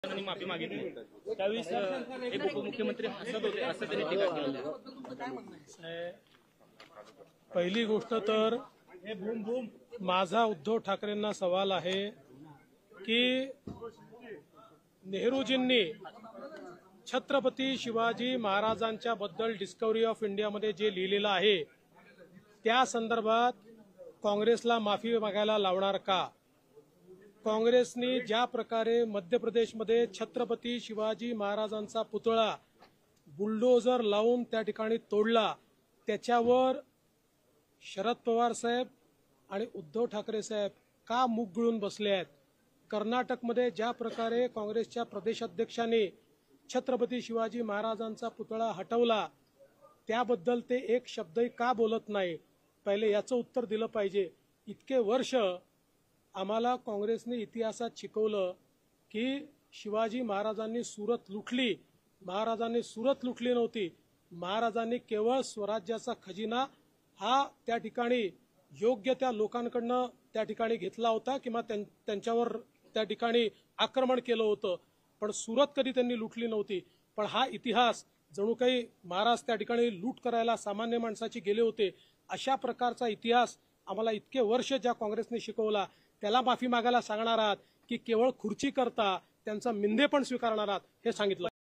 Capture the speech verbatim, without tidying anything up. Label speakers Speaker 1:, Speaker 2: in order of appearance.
Speaker 1: त्यांनी माफी मागितली त्यावेळेस एक उपमुख्यमंत्री हसत होते असं त्यांनी टीका केली।
Speaker 2: पहिली गोष्ट तर माझा उद्धव ठाकरेंना सवाल आहे की नेहरूजींनी छत्रपती शिवाजी महाराजांच्या बद्दल डिस्कव्हरी ऑफ इंडियामध्ये जे लिहिलेलं आहे त्या संदर्भात काँग्रेसला माफी मागायला लावणार का? काँग्रेसने ज्या प्रकारे मध्य प्रदेशमध्ये छत्रपती शिवाजी महाराजांचा पुतळा बुलडोजर लावून त्या ठिकाणी तोडला, त्याच्यावर शरद पवार साहेब आणि उद्धव ठाकरे साहेब का मुख गिळून बसले आहेत? कर्नाटकमध्ये ज्या प्रकारे काँग्रेसच्या प्रदेशाध्यक्षांनी छत्रपती शिवाजी महाराजांचा पुतळा हटवला त्याबद्दल ते एक शब्दही का बोलत नाही? पहिले याचं उत्तर दिलं पाहिजे। इतके वर्ष आम्हाला काँग्रेसने इतिहासात शिकवलं की शिवाजी महाराजांनी सुरत लुटली, महाराजांनी सुरत लुटली नव्हती, महाराजांनी केवळ स्वराज्याचा खजिना हा त्या ठिकाणी योग्य त्या लोकांकडनं त्या ठिकाणी घेतला होता किंवा त्यांच्यावर त्या ठिकाणी आक्रमण केलं होतं, पण सुरत कधी त्यांनी लुटली नव्हती। पण हा इतिहास जणू काही महाराज त्या ठिकाणी लूट करायला सामान्य माणसाची गेले होते, अशा प्रकारचा इतिहास आम्हाला इतके वर्ष ज्या काँग्रेसने शिकवला त्याला माफी मागायला सांगणार आहात की केवळ खुर्ची करता त्यांचा मिंदे पण स्वीकारणार आहात हे सांगितलं।